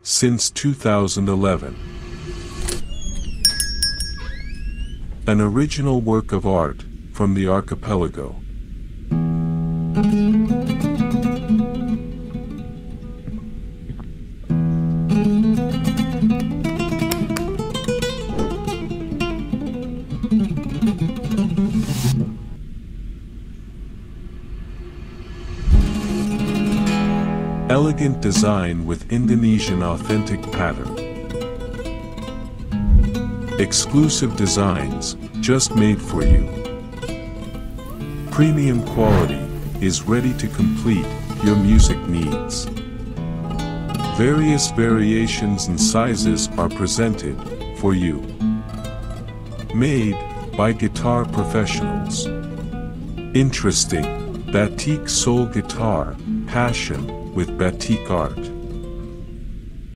since 2011. An original work of art from the archipelago. Elegant design with Indonesian authentic pattern. Exclusive designs, just made for you. Premium quality is ready to complete your music needs. Various variations and sizes are presented for you. Made by guitar professionals. Interesting, Batik soul guitar, passion with Batik art.